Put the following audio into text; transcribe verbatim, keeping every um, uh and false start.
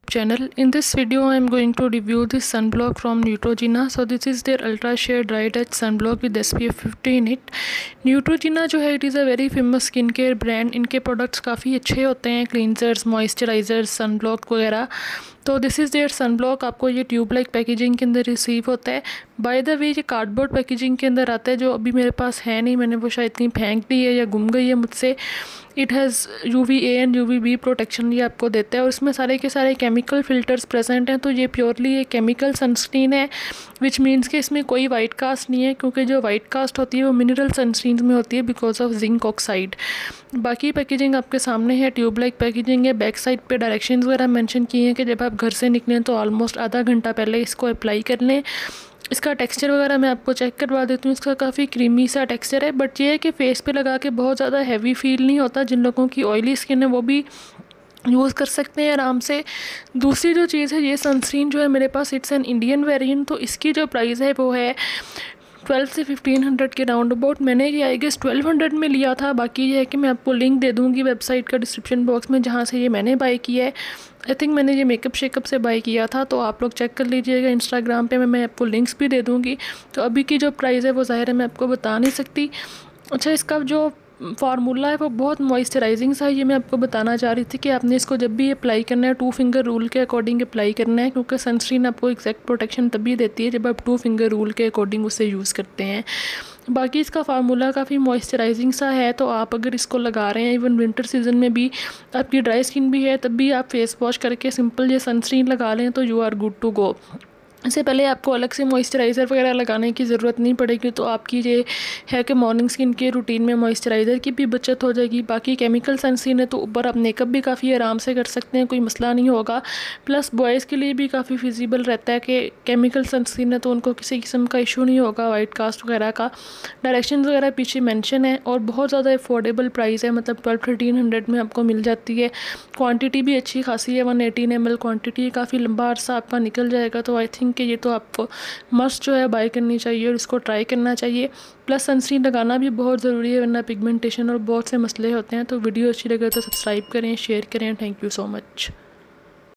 channel. In this video I am going to review this sunblock from Neutrogena. So this is their ultra sheer dry touch sunblock with S P F fifty in it. Neutrogena जो है, it is a very famous skin care brand. इनके products काफ़ी अच्छे होते हैं, cleansers, moisturisers, sunblock वगैरह. तो this is there sunblock. आपको ये ट्यूब लाइक पैकेजिंग के अंदर रिसीव होता है. बाय द वे ये कार्डबोर्ड पैकेजिंग के अंदर आता है, जो अभी मेरे पास है नहीं, मैंने वो शायद कहीं फेंक दी है या गुम गई है मुझसे. It has U V A and U V B protection ये आपको देता है, और इसमें सारे के सारे केमिकल फ़िल्टर्स प्रेजेंट हैं. तो ये प्योरली ये केमिकल सनस्क्रीन है, विच मीन्स कि इसमें कोई वाइट कास्ट नहीं है, क्योंकि जो वाइट कास्ट होती है वो मिनरल सनस्क्रीन में होती है बिकॉज ऑफ जिंक ऑक्साइड. बाकी पैकेजिंग आपके सामने है, ट्यूब लाइक पैकेजिंग है. बैक साइड पे डायरेक्शंस वगैरह मेंशन किए हैं कि जब आप घर से निकलें तो ऑलमोस्ट आधा घंटा पहले इसको अप्लाई कर लें. इसका टेक्सचर वगैरह मैं आपको चेक करवा देती हूँ. इसका काफ़ी क्रीमी सा टेक्सचर है, बट ये है कि फेस पे लगा के बहुत ज़्यादा हैवी फील नहीं होता. जिन लोगों की ऑयली स्किन है वो भी यूज़ कर सकते हैं आराम से. दूसरी जो चीज़ है, ये सनस्क्रीन जो है मेरे पास इट्स एन इंडियन वेरिएंट. तो इसकी जो प्राइस है वो है ट्वेल्व से फिफ्टीन हंड्रेड के राउंड अबाउट. मैंने ये आई गेस ट्वेल्व हंड्रेड में लिया था. बाकी ये है कि मैं आपको लिंक दे दूँगी वेबसाइट का डिस्क्रिप्शन बॉक्स में, जहाँ से ये मैंने बाय किया है. आई थिंक मैंने ये मेकअप शेकअप से बाय किया था, तो आप लोग चेक कर लीजिएगा. इंस्टाग्राम पे मैं मैं आपको लिंक्स भी दे दूँगी. तो अभी की जो प्राइस है वो ज़ाहिर है मैं आपको बता नहीं सकती. अच्छा, इसका जो फार्मूला है वो बहुत मॉइस्चराइजिंग सा है. ये मैं आपको बताना चाह रही थी कि आपने इसको जब भी अप्लाई करना है टू फिंगर रूल के अकॉर्डिंग अप्लाई करना है, क्योंकि सनस्क्रीन आपको एग्जैक्ट प्रोटेक्शन तभी देती है जब आप टू फिंगर रूल के अकॉर्डिंग उसे यूज़ करते हैं. बाकी इसका फार्मूला काफ़ी मॉइस्चराइजिंग सा है, तो आप अगर इसको लगा रहे हैं इवन विंटर सीजन में भी, आपकी ड्राई स्किन भी है, तब भी आप फेस वॉश करके सिंपल ये सनस्क्रीन लगा लें तो you are good to go. इससे पहले आपको अलग से मॉइस्चराइज़र वगैरह लगाने की ज़रूरत नहीं पड़ेगी. तो आपकी ये है कि मॉर्निंग स्किन के रूटीन में मॉइस्चराइज़र की भी बचत हो जाएगी. बाकी केमिकल सनस्क्रीन है तो ऊपर आप मेकअप भी काफ़ी आराम से कर सकते हैं, कोई मसला नहीं होगा. प्लस बॉयज़ के लिए भी काफ़ी फिजिबल रहता है कि केमिकल सनस्क्रीन है तो उनको किसी किस्म का इशू नहीं होगा वाइट कास्ट वगैरह का. डायरेक्शन वगैरह पीछे मैंशन है, और बहुत ज़्यादा अफोर्डेबल प्राइस है, मतलब ट्वेल्व थर्टीन हंड्रेड में आपको मिल जाती है. क्वान्टिटी भी अच्छी खासी है, one eighteen M L quantity, काफ़ी लंबा अरसा आपका निकल जाएगा. तो आई थिंक कि ये तो आपको मस्ट जो है बाय करनी चाहिए और इसको ट्राई करना चाहिए. प्लस सनस्क्रीन लगाना भी बहुत ज़रूरी है, वरना पिगमेंटेशन और बहुत से मसले होते हैं. तो वीडियो अच्छी लगे तो सब्सक्राइब करें, शेयर करें. Thank you so much.